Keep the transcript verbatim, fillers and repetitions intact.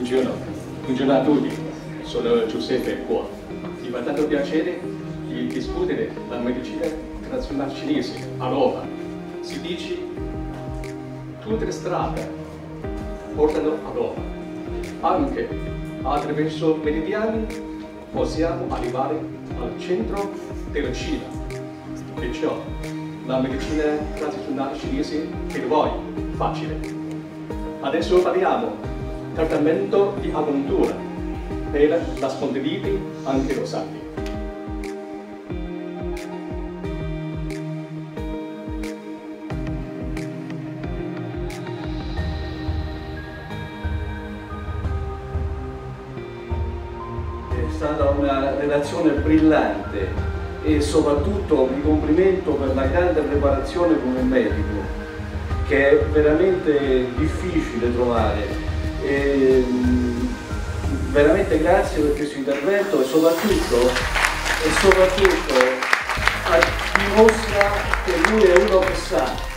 Buongiorno, buongiorno a tutti, sono Giuseppe Guo. Mi fa tanto piacere di discutere la medicina tradizionale cinese a Roma. Si dice tutte le strade portano a Roma. Anche attraverso meridiani possiamo arrivare al centro della Cina. Perciò la medicina tradizionale cinese per voi è facile. Adesso parliamo trattamento di agopuntura per la spondilite anchilosante. È stata una relazione brillante e soprattutto mi complimento per la grande preparazione come medico, che è veramente difficile trovare. E, veramente grazie per questo intervento e soprattutto, e soprattutto dimostra che lui è uno che sa.